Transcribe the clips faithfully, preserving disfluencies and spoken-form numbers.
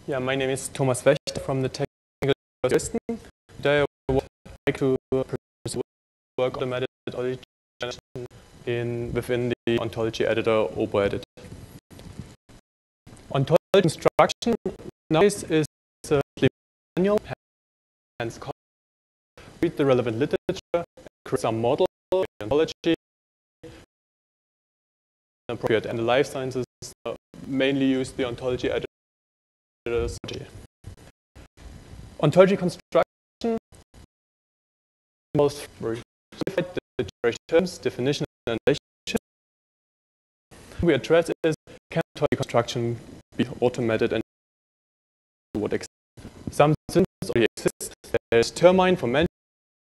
Yeah, my name is Thomas Wächter from the Technical University of Dresden. Today I would like to present work automated ontology generation in within the ontology editor OboEdit. Ontology construction nowadays is a manual, hence read the relevant literature, create some model in ontology, appropriate, and the life sciences uh, mainly use the ontology editor. Ontology construction involves very specified the generation terms, definition, and relationship. We address is can ontology construction be automated and to what extent? Some synthesis already exists. There is Termine for mental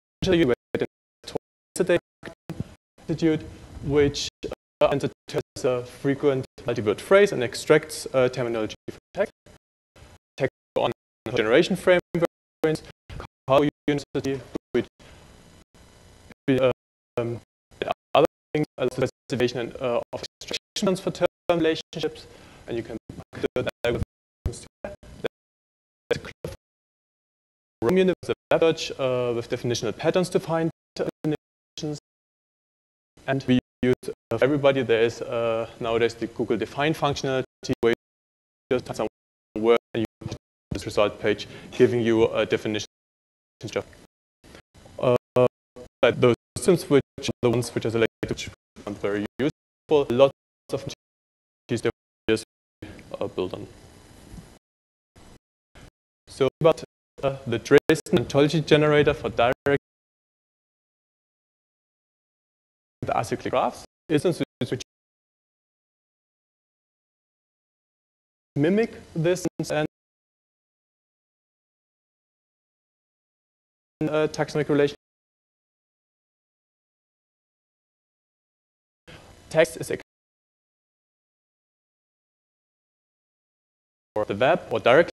institute, which uh, enters a frequent multi-word phrase and extracts uh, terminology from text. On generation framework, how University which um, other things as the specification uh, of extractions for term relationships, and you can do that algorithms to that. There's a web search uh, with definitional patterns to find definitions, and we use uh, for everybody. There is uh, nowadays the Google define functionality where you just have some word and you this result page giving you a definition. Uh, those systems which are the ones which are selected, which are very useful. Lots of these devices are built on. So about uh, the Dresden ontology generator for direct the acyclic graphs instances which mimic this and Uh, taxonomic relation. Text is or the web or directly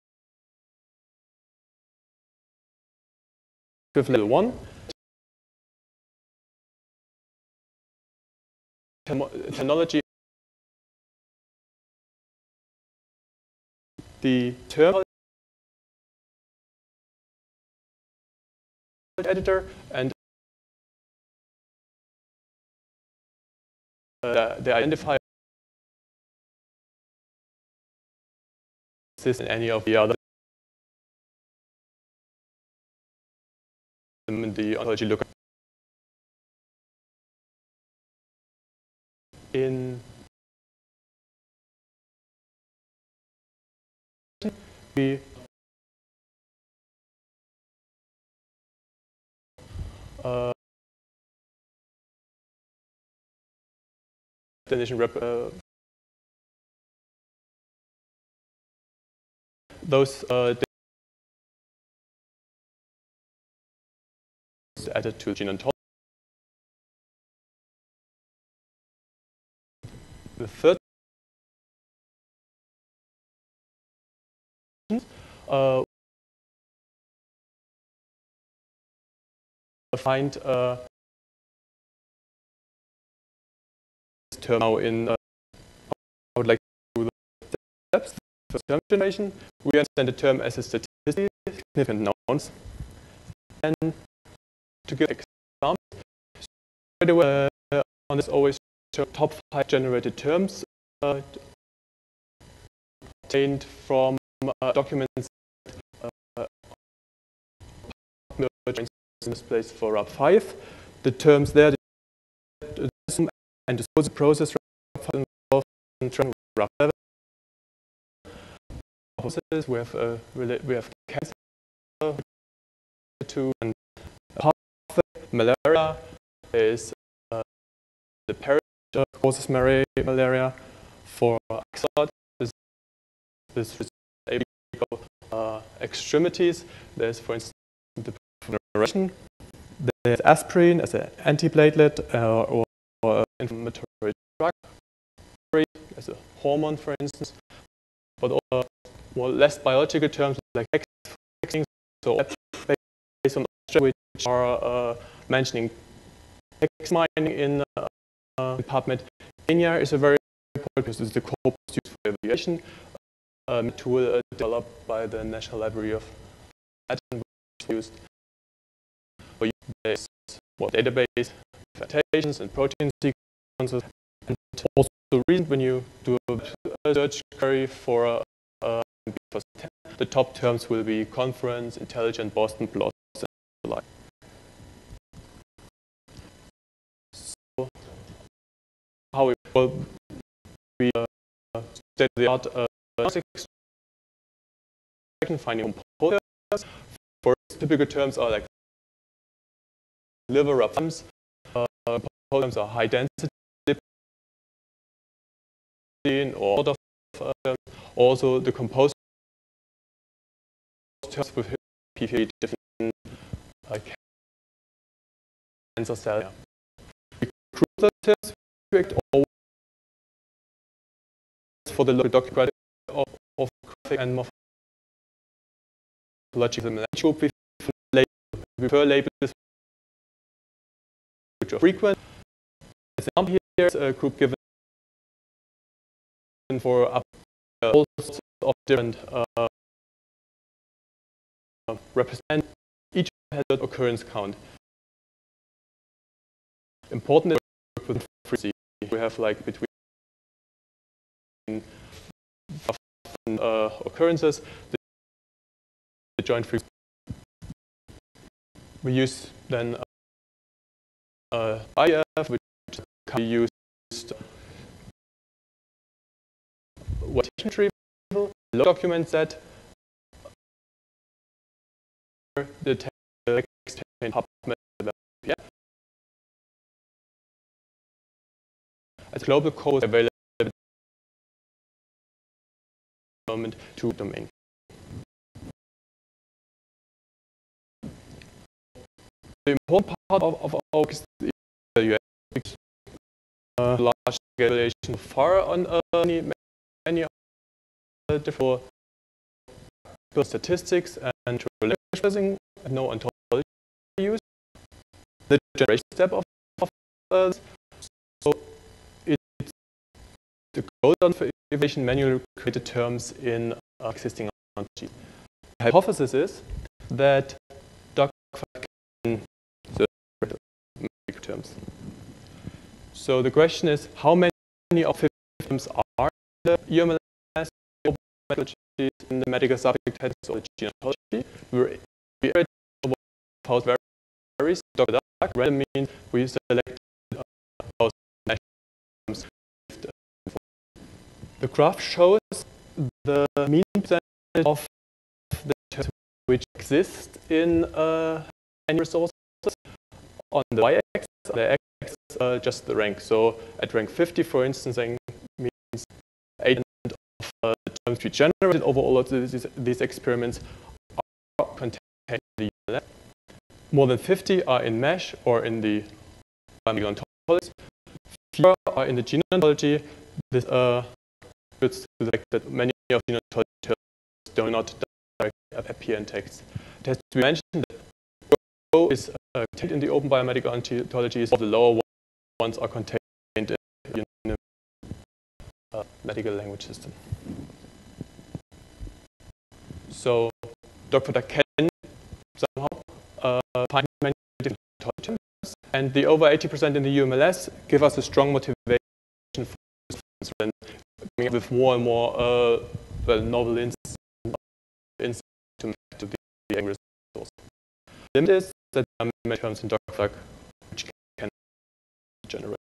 with level one. Terminology. The term editor and uh, the identifier exists in any of the other in the ontology lookup. In we uh, definition rep uh, those uh, added to gene ontology. The third uh, find uh, this term now in uh, I would like to do the steps for term generation. We understand the term as a statistically significant nouns, and to give examples, by the way, uh, on this always top five generated terms uh, obtained from uh, documents uh, in this place for R A P five. The terms there, the, the and the process involved in R A P seven. We have uh, we have cancer to and malaria is uh, the parrot uh, causes malaria. For axolotl, this, this is uh, extremities. There's, for instance, the narration. There's aspirin as an antiplatelet uh, or, or inflammatory drug as a hormone, for instance. But also more less biological terms like X, so based on which are uh, mentioning text mining in uh, uh, PubMed. Linear is a very important because it's the corpus used for evaluation. um, tool uh, developed by the National Library of Medicine, which used for use well, database annotations and protein sequences, and also the reason when you do a search query for a, a the top terms will be conference, intelligent, Boston, blot, and the like. So how we will we uh, state the art uh, finding composers. For typical terms are like liver of terms. Uh, terms are high density or of uh, also the composed terms with P V different uh, cancer cells. We group the terms for the local document of, of graphic and morphological group with labels labels which are frequent. As an example here is a group given for up uh, all sorts of different uh, represent each has an occurrence count. Important is with frequency. We have like between uh, occurrences the, the joint frequency. We use then uh, I F, which can be used what retrieval document set the text in PubMed. Yeah. As global code available at the moment to domain. The important part of, of our work is the U S uh, large scale far on uh, many, many uh, different statistics and processing, no ontology use. The generation step of, of uh, so it's the code on for evaluation manually created terms in uh, existing ontology. The hypothesis is that doc can terms. So the question is, how many of fifty terms are in the U M L S in the medical subject heads or gene ontology? We iterate about varies. Random means we select about terms. The graph shows the mean percentage of the terms which exist in uh, any resources. On the y-axis, on the x-axis, uh, just the rank. So at rank fifty, for instance, means eight percent of uh, the terms we generated over all of these, these experiments are contained in the U M L S. More than fifty are in MeSH or in the biomedical ontology. Fewer are in the gene ontology. This uh, puts to the fact that many of gene ontology terms do not directly appear in text. It has to be mentioned that Go is uh, contained in the open biomedical ontologies. All the lower ones are contained in the uh, medical language system. So Doctor can somehow uh, find many different ontologies, and the over eighty percent in the U M L S give us a strong motivation for coming up with more and more uh, well, novel insights to the resource. Limit is that there are many terms in DocFlag which can generate.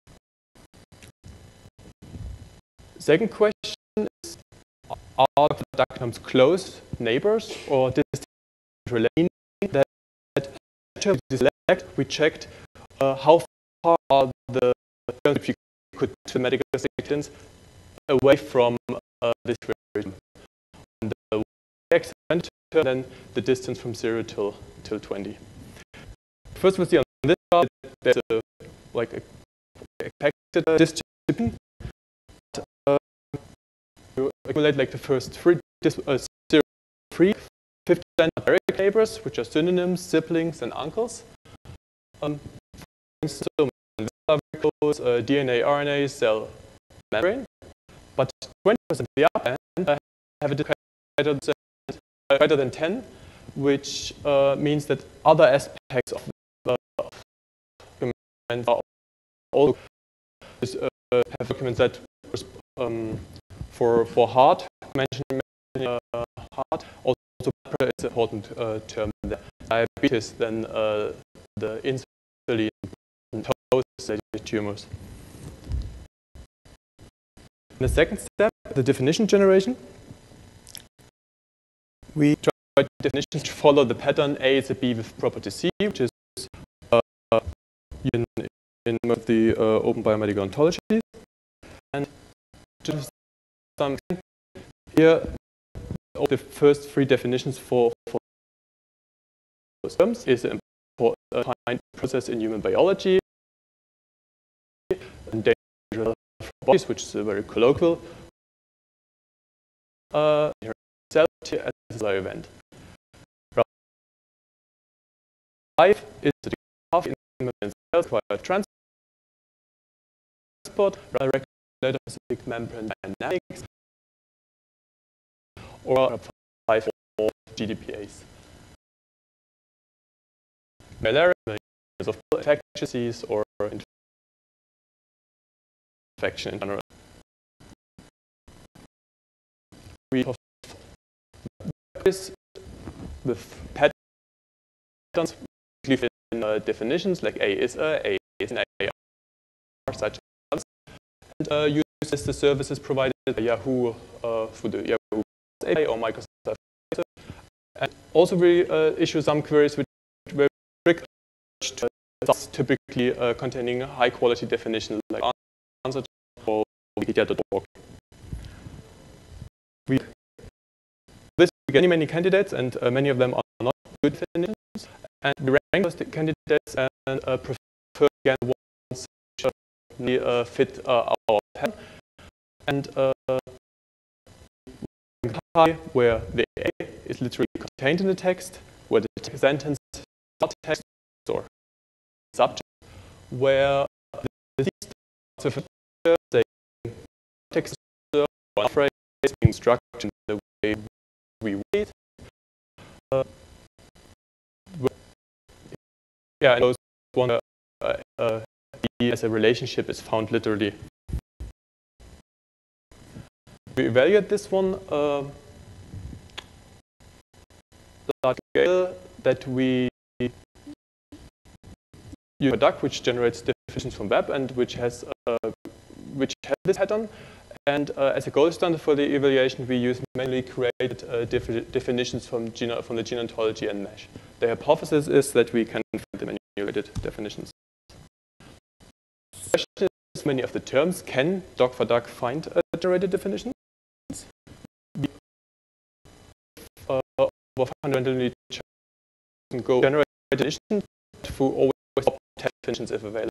Second question is, are DocFlag terms close neighbors or distant related? That terms we select, we checked uh, how far are the terms which we could to medical distance away from uh, this region. On the y-axis term, then the distance from zero till till twenty. First, we see on this chart there's a like a expected distribution. Uh, you accumulate like the first three, uh, zero, three, fifty percent are direct neighbors, which are synonyms, siblings, and uncles. Um, for instance, uh, D N A, R N A, cell membrane. But twenty percent of the upper end uh, have a greater than, uh, greater than ten, which uh, means that other aspects of the uh, document are also uh, have documents that um, for for heart mentioning uh, heart also blood pressure is an important uh, term there. Diabetes, then uh, the insulin and post-diabetic tumors. In the second step, the definition generation, we try definitions to follow the pattern A is a B with property C, which is uh, in, in the uh, open biomedical ontologies. And just some here, the first three definitions for, for those terms is an important process in human biology and dangerous bodies, which is a very colloquial uh, as a event. Five is the half in cells via transport, regulator specific membrane dynamics, or five or G D P As. Malaria of infectious disease or infection in general. We have with patterns in uh, definitions like A is a, A is an A are such as, and uh, uses the services provided by Yahoo uh, through the Yahoo A P I or Microsoft. And also we uh, issue some queries which were strict to uh, typically uh, containing high quality definitions like answer or wikipedia dot org. We this we get many many candidates, and uh, many of them are not good definitions. And we rank those candidates and uh, prefer again ones which uh, fit uh, our pattern. And uh, where the A is literally contained in the text, where the sentence is not text or subject, where the starts with a saying text or phrase being structured in the way we read. Uh, Yeah, and those one uh, uh, as a relationship is found literally. We evaluate this one uh, large scale that we use a duck which generates definitions from web and which has uh, which has this pattern. And uh, as a gold standard for the evaluation, we use manually created uh, defi definitions from, gene from the gene ontology and mesh. The hypothesis is that we can find the manually created definitions. The question is, many of the terms can doc for doc find uh, generated definitions? We, uh, over five hundred can go generate definitions through always top ten definitions if available.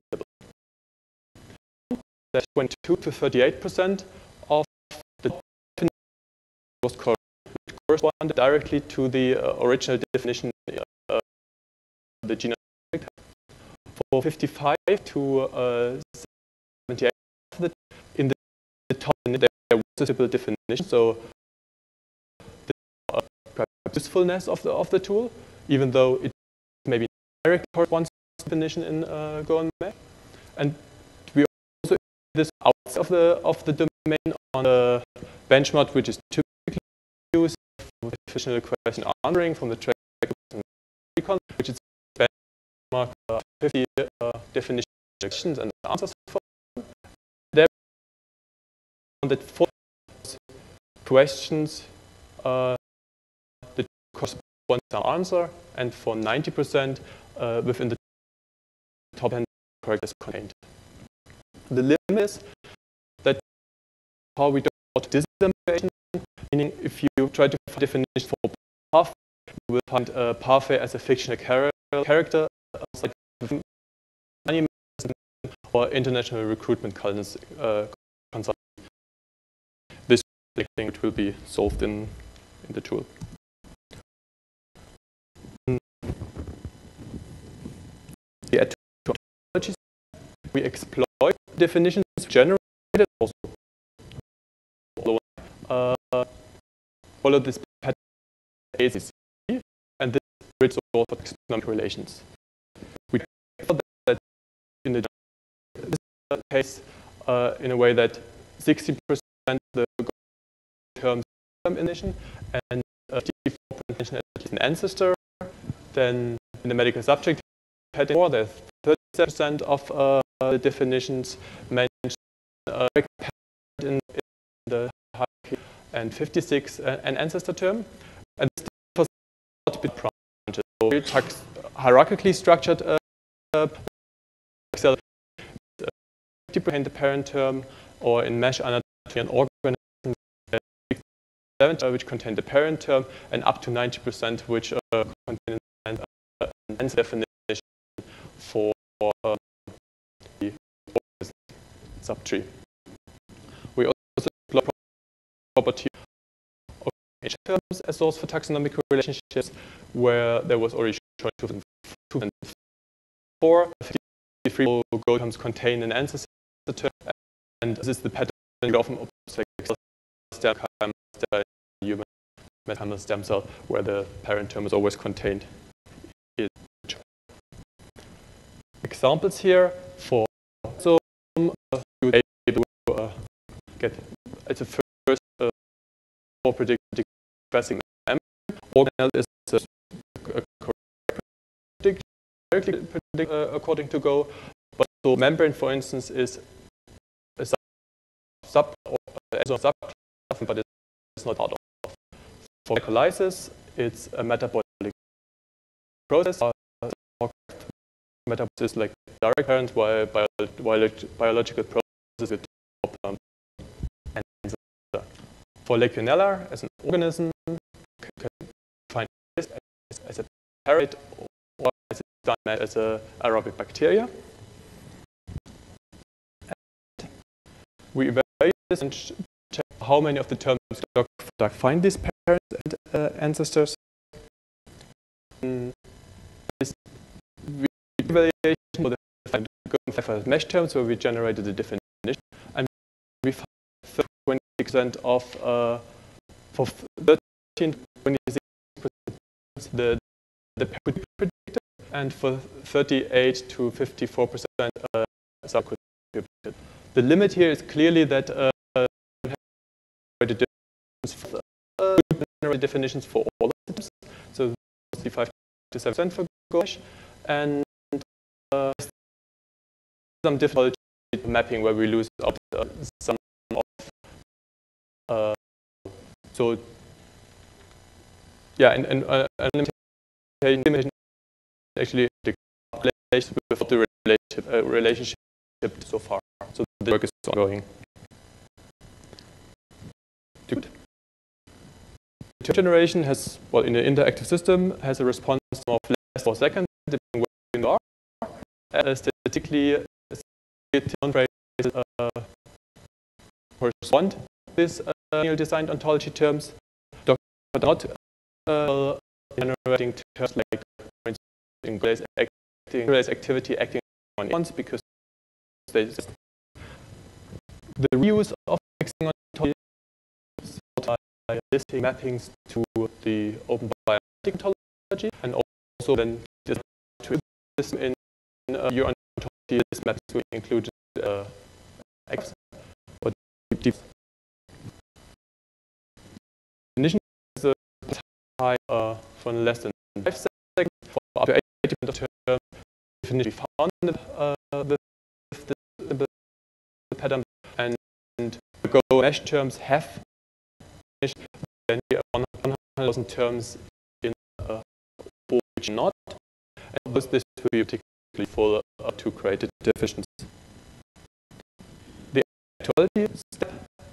That twenty-two to thirty-eight percent of the definition was correct, which corresponded directly to the uh, original definition uh, the genome. For fifty-five to uh, seventy-eight, in the, the top there was a simple definition, so the uh, usefulness of the of the tool, even though it maybe direct corresponds to definition in uh, Go and Mesh, and we also this outside of the of the domain on a benchmark which is typically used for definitional question answering from the track recon, which is benchmark uh, fifty uh, definitions and answers for them. There that for questions uh, that correspond to some answer, and for ninety percent uh, within the top ten characters contained. The limit is that how we do disaggregation, meaning if you try to find definition for path, you will find a pathway as a fictional char character like or international recruitment uh, consulting. This thing which will be solved in, in the tool. We add two ontologies. We exploit definitions generated also. Uh, follow this pattern A C C, and this is all for taxonomic relations. We found that in the this case, uh, in a way that sixty percent the terms term initiation and fifty-four percent an ancestor. Then in the medical subject pattern, more there's thirty-seven percent of uh, the definitions mentioned uh, in, in the hierarchy, and fifty-six uh, an ancestor term. And this was not a bit branches. So we hierarchically structured uh, uh, Excel, uh, fifty percent the parent term, or in mesh anatomy and organism, uh, which contain the parent term, and up to ninety percent which uh, contain an uh, ancestor definition for uh, the subtree. We also explore property of H terms as source for taxonomic relationships, where there was already shown two thousand four, fifty-three Go terms contain an ancestor term, and this is the pattern we often observe stem cell, human mesenchymal stem cell, where the parent term is always contained. Examples here for so um, uh, you would be able to uh, get it's a first uh, for predicting expressing M. Organelle is a, a correct predict, predict uh, according to Go, but so membrane, for instance, is a sub, sub or uh, sub but it's not part of. For glycolysis, it's a metabolic process. Uh, Metabolism is like direct parent, while bio bio biological processes with um, and for Legionella as an organism, can find this as, as a parasite or as a, as a aerobic bacteria. And we evaluate this and check how many of the terms find these parents and uh, ancestors. Mm, this evaluation for the five mesh terms where we generated the definition, and we found twenty percent of uh, for thirteen to twenty-six percent the the predicted, and for thirty-eight to fifty-four percent uh, some could be predicted. The limit here is clearly that uh, uh, definitions for all of the terms, so sixty-five to seven percent for Gosh, and Uh, some difficulty mapping where we lose out uh, some of uh, so yeah, and, and uh, an limitation actually the place without the relationship, uh, relationship so far. So the work is ongoing. The term generation has, well, in the interactive system, has a response of less per second, depending where you are. Uh, statistically, uh, correspond with uh, designed ontology terms, but not uh, generating terms like, for instance, in Grace activity acting on once, because they just, the reuse of mixing ontologies by listing mappings to the open biotic ontology, and also then just to this in Uh, your ontology is mapped to include uh, X or deep. Definition is a time uh, for less than five seconds for up to eighty percent of term definition found uh, the, the, the, the pattern, and, and the Go mesh terms have then one hundred thousand terms in uh, which not, and this will be particularly for uh, to create definitions. The actuality step,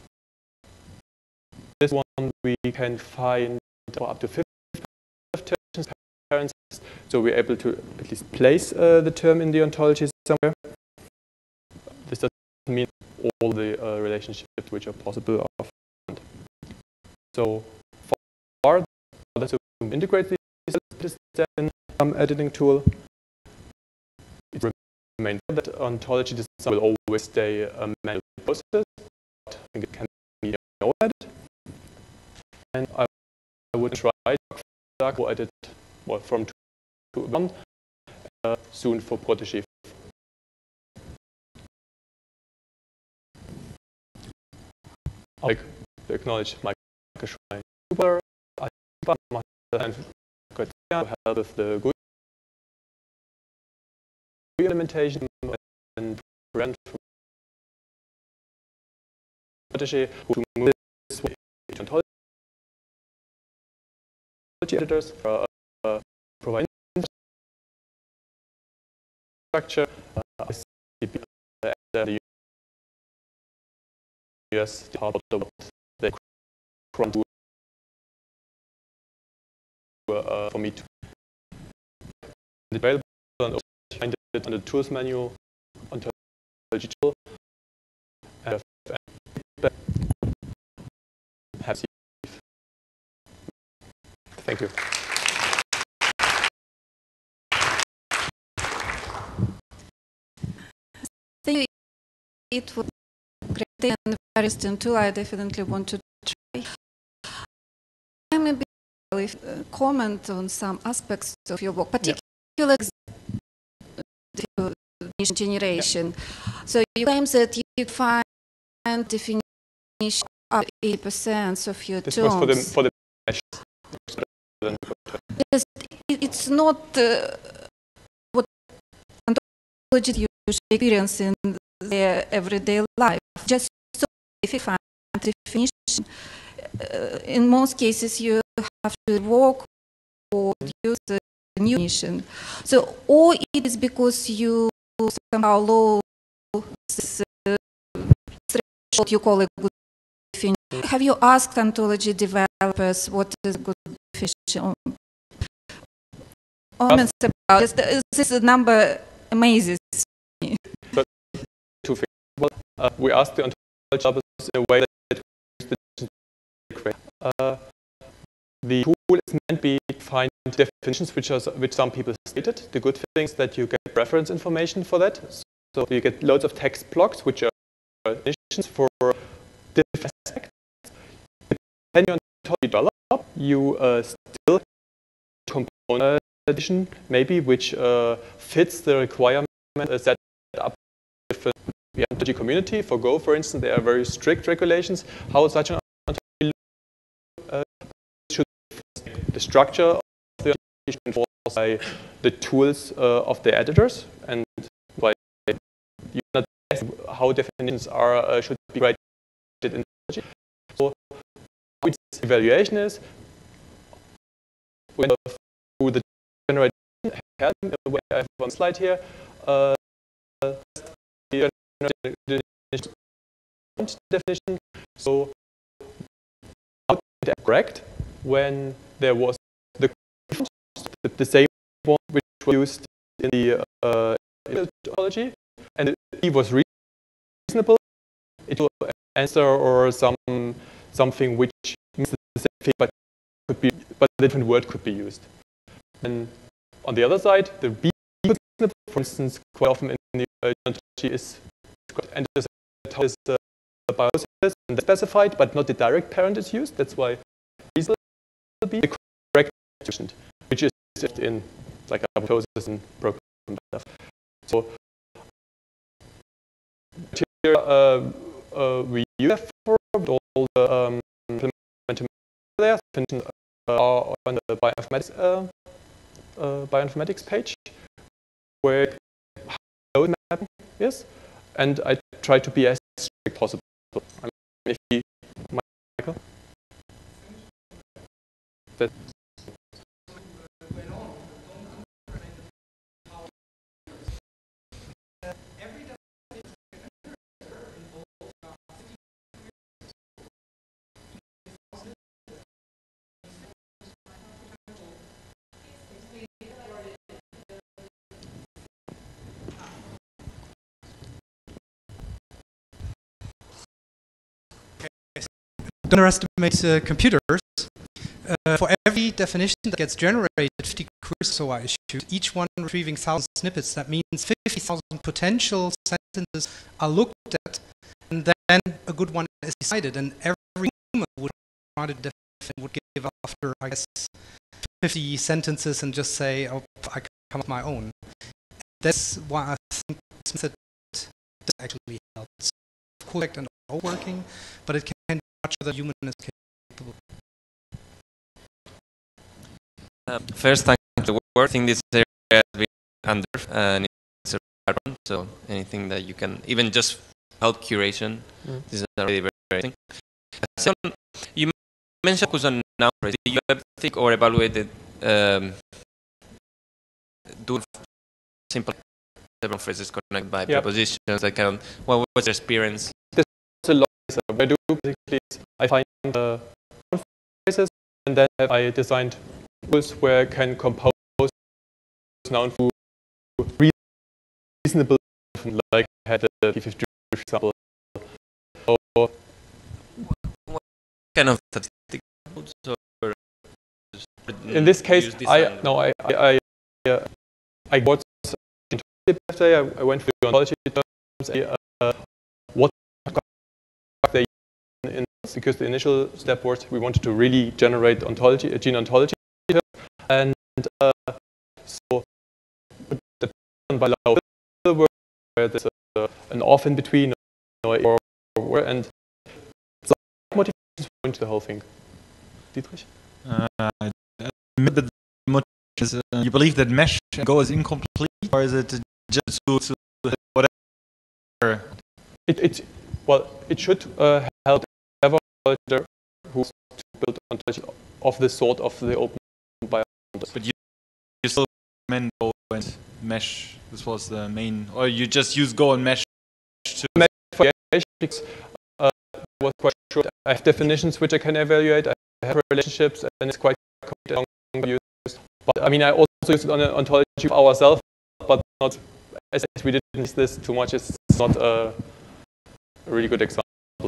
this one we can find for up to fifty terms parents, so we're able to at least place uh, the term in the ontology somewhere. This doesn't mean all the uh, relationships which are possible are found. So for that to integrate this in some editing tool, it remains that ontology design will always stay a manual process, but I think it can be automated. And I I would try Dark, I did well, from two to one, uh, soon for Protégé. I acknowledge Michael Schrein super, and to help with the good implementation and prevent Protégé to move this way to ontology editors for uh, provide structure uh, the U S part of the cron to uh, for me to available and also find it on the tools menu onto digital and have thank you. Thank you. It was great and very interesting tool. I definitely want to try. I'm a bit if uh, comment on some aspects of your work, particularly yeah. definition generation. Yeah. So you claim that you find definition of eighty percent of your this terms. Was for the for the yes, it, it's not uh, what ontology you experience in their everyday life. Just so if you find definition, uh, in most cases you have to work or use a new definition. So, or it is because you somehow low this uh, threshold you call a good definition. Have you asked ontology developers what is a good definition? Comments about this, this number amazes me. But two things. Well, uh, we asked the ontology developers in a way that the uh, the tool is meant to be find definitions which are which some people stated. The good thing is that you get reference information for that. So you get loads of text blocks which are definitions for different aspects. Depending on the you develop, you uh, still component edition maybe which uh, fits the requirement uh, set up with the ontology community. For Go, for instance, there are very strict regulations how such an ontology uh, should the structure of the ontology should be enforced by the tools uh, of the editors, and by you not how definitions are uh, should be written in ontology. So its evaluation is when through the generation. I have one slide here. Uh, the definition. So, how did it correct when there was the the same one which was used in the uh, ontology, and it was reasonable? It will answer or some something which means the same thing, but could be, but a different word could be used. And on the other side, the B, for instance, quite often in the ontology is and is uh, biosis and specified, but not the direct parent is used. That's why these will be the correct definition, which is in like apoptosis and program stuff. So here uh, uh, we use that for all the um, implementation layers are on the bioinformatics. Uh, Uh, bioinformatics page where node mapping is, and I try to be as strict as possible. I mean, if you, Michael, that Don't underestimate uh, computers. Uh, for every definition that gets generated, fifty queries so are issued, each one retrieving one thousand snippets. That means fifty thousand potential sentences are looked at, and then a good one is decided, and every human would write a and would give after, I guess, fifty sentences and just say, oh, I come up with my own. That's why I think this method does actually help. It's correct and all working, but it can be much other human is capable. Uh, first, thanks for the work. I think this area has been under and it's a background, so anything that you can, even just help curation, mm. this is really very interesting. Second, you mentioned focus on noun phrases. Do you ever think or evaluated um, do simple several phrases connected by yep. prepositions? That kind of, what was your experience? There's a lot. So what I do basically is I find uh, phrases and then I designed tools where I can compose noun to reasonable, like I had a P fifty, for example. Or what kind of statistics? Or in this case, I no, I I I, uh, I got yesterday. I, I went through ontology terms. Uh, what they in because the initial step was we wanted to really generate ontology, a gene ontology, and uh, so the by law where there's a, an off in between, or, or and so motivations into the whole thing. Dietrich? Uh, the motivations, uh, you believe that mesh and Go is incomplete, or is it just to, to whatever? It, it well, it should uh, help ever who to build ontology of this sort of the open bio. But you, you still recommend Go and mesh. This was the main, or you just use Go and mesh to mesh for because uh, I was quite sure I have definitions which I can evaluate. I have relationships, and it's quite complicated. But I mean, I also use it on an ontology of ourselves, but not as we didn't use this too much. It's not a really good example.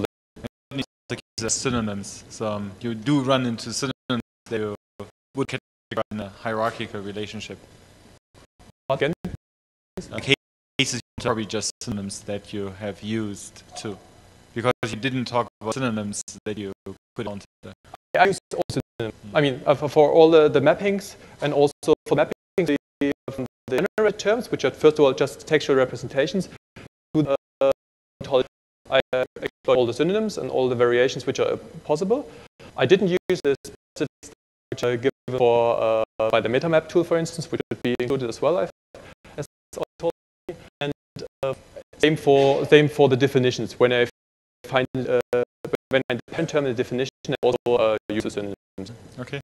The synonyms. So um, you do run into synonyms that you would categorize in a hierarchical relationship. Again, uh, cases probably just synonyms that you have used too, because you didn't talk about synonyms that you put onto the. I use also synonyms. Mm. I mean, uh, for, for all the, the mappings, and also for mapping the, the general terms, which are first of all just textual representations, to the uh, ontology. I uh, exploit all the synonyms and all the variations which are possible. I didn't use the specifics which are given for uh, by the MetaMap tool, for instance, which would be included as well. I as ontology. And uh, same for same for the definitions. When I find uh, when I find term in the definition, I also uh, use the synonyms. Okay.